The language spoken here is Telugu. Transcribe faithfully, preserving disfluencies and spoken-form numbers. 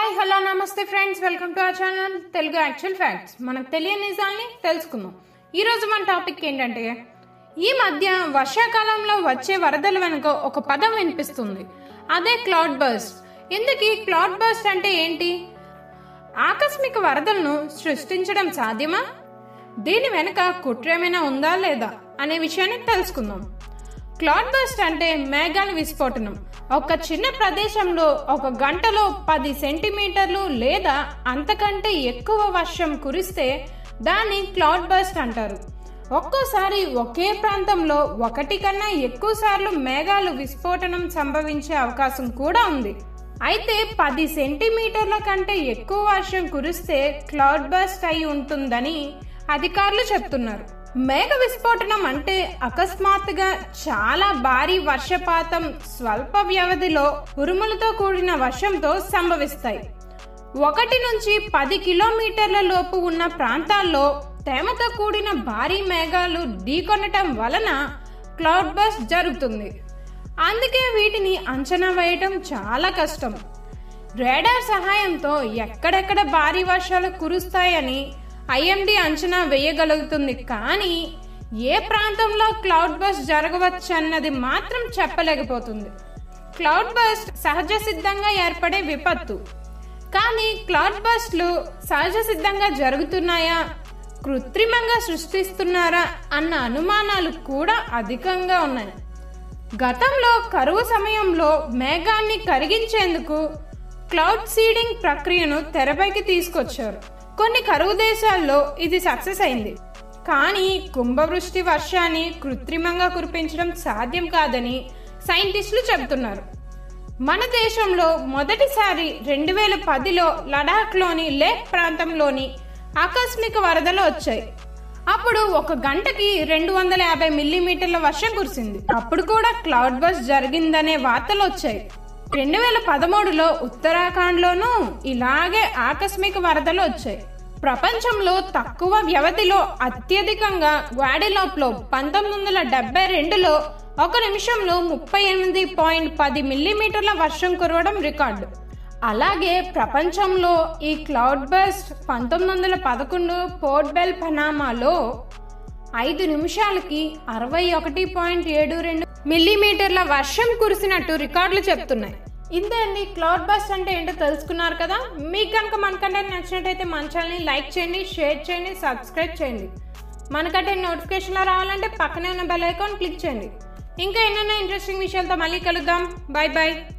హాయ్ హలో నమస్తే friends, welcome to our channel Telugu actual facts. మనకు తెలియని నిజాల్ని తెలుసుకుందాం. ఈరోజు మన టాపిక్ ఏంటంటే, ఈ మధ్య వర్షాకాలంలో వచ్చే వరదల వెనుక ఒక పదం వినిపిస్తుంది, అదే క్లౌడ్ బర్స్ట్. ఇందుకీ క్లౌడ్ బర్స్ట్ అంటే ఏంటి? ఆకస్మిక వరదలను సృష్టించడం సాధ్యమా? దీని వెనుక కుట్ర ఏమైనా ఉందా లేదా అనే విషయాన్ని తెలుసుకుందాం. క్లౌడ్ బర్స్ట్ అంటే మేఘాల విస్ఫోటనం. ఒక చిన్న ప్రదేశంలో ఒక గంటలో పది సెంటీమీటర్లు లేదా అంతకంటే ఎక్కువ వర్షం కురిస్తే దాన్ని క్లౌడ్ బర్స్ట్ అంటారు. ఒక్కోసారి ఒకే ప్రాంతంలో ఒకటి కన్నా ఎక్కువ సార్లు మేఘాలు విస్ఫోటనం సంభవించే అవకాశం కూడా ఉంది. అయితే పది సెంటీమీటర్ల కంటే ఎక్కువ వర్షం కురిస్తే క్లౌడ్ బర్స్ట్ అయి ఉంటుందని అధికారులు చెప్తున్నారు. మేఘ విస్ఫోటనం అంటే అకస్మాత్తుగా చాలా భారీ వర్షపాతం స్వల్ప వ్యవధిలో ఉరుములతో కూడిన వర్షంతో సంభవిస్తాయి. ఒకటి నుంచి పది కిలోమీటర్ల లోపు ఉన్న ప్రాంతాల్లో తేమతో కూడిన భారీ మేఘాలు ఢీకొనటం వలన క్లౌడ్ బర్స్ట్ జరుగుతుంది. అందుకే వీటిని అంచనా వేయటం చాలా కష్టం. రాడార్ సహాయంతో ఎక్కడెక్కడ భారీ వర్షాలు కురుస్తాయని ఐఎండీ అంచనా వేయగలుగుతుంది, కానీ ఏ ప్రాంతంలో క్లౌడ్ బర్స్ట్ జరగవచ్చన్నది మాత్రం చెప్పలేకపోతుంది. క్లౌడ్ బర్స్ట్ సహజ సిద్ధంగా ఏర్పడే విపత్తు, కానీ క్లౌడ్ బర్స్ట్లు సహజ సిద్ధంగా జరుగుతున్నాయా, కృత్రిమంగా సృష్టిస్తున్నారా అన్న అనుమానాలు కూడా అధికంగా ఉన్నాయి. గతంలో కరువు సమయంలో మేఘాన్ని కరిగించేందుకు క్లౌడ్ సీడింగ్ ప్రక్రియను తెరపైకి తీసుకొచ్చారు. కొన్ని కరువు దేశాల్లో ఇది సక్సెస్ అయింది, కానీ కుంభవృష్టి వర్షాన్ని కృత్రిమంగా కురిపించడం సాధ్యం కాదని సైంటిస్టులు చెబుతున్నారు. మన దేశంలో మొదటిసారి రెండు వేల పదిలో లడాఖ్లోని లేహ్ ప్రాంతంలోని ఆకస్మిక వరదలు వచ్చాయి. అప్పుడు ఒక గంటకి రెండు వందల యాభై మిల్లీమీటర్ల వర్షం కురిసింది. అప్పుడు కూడా క్లౌడ్ బర్స్ట్ జరిగిందనే వార్తలు వచ్చాయి. రెండు వేల పదమూడులో ఉత్తరాఖండ్లోనూ ఇలాగే ఆకస్మిక వరదలు వచ్చాయి. ప్రపంచంలో తక్కువ వ్యవధిలో అత్యధికంగా గ్వాడెలోప్లో పంతొమ్మిది వందల డెబ్బై రెండులో ఒక నిమిషంలో ముప్పై ఎనిమిది పాయింట్ పది మిల్లీమీటర్ల వర్షం కురవడం రికార్డు. అలాగే ప్రపంచంలో ఈ క్లౌడ్ బర్స్ట్ పంతొమ్మిది వందల పదకొండు పోర్ట్ బెల్ పనామాలో ఐదు నిమిషాలకి అరవై ఒకటి పాయింట్ ఏడు రెండు మిల్లీమీటర్ల వర్షం కురిసినట్టు రికార్డులు చెప్తున్నాయి. ఇంతే అండి, క్లౌడ్ బర్స్ట్ అంటే ఏంటో తెలుసుకున్నారు కదా. మీకు కనుక మన కంటెంట్ నచ్చినట్టయితే మన ఛానల్ని లైక్ చేయండి, షేర్ చేయండి, సబ్స్క్రైబ్ చేయండి. మనకంటే నోటిఫికేషన్లో రావాలంటే పక్కనే ఉన్న బెల్ ఐకాన్ క్లిక్ చేయండి. ఇంకా ఎన్నెన్నో ఇంట్రెస్టింగ్ విషయాలతో మళ్ళీ కలుద్దాం. Bye bye.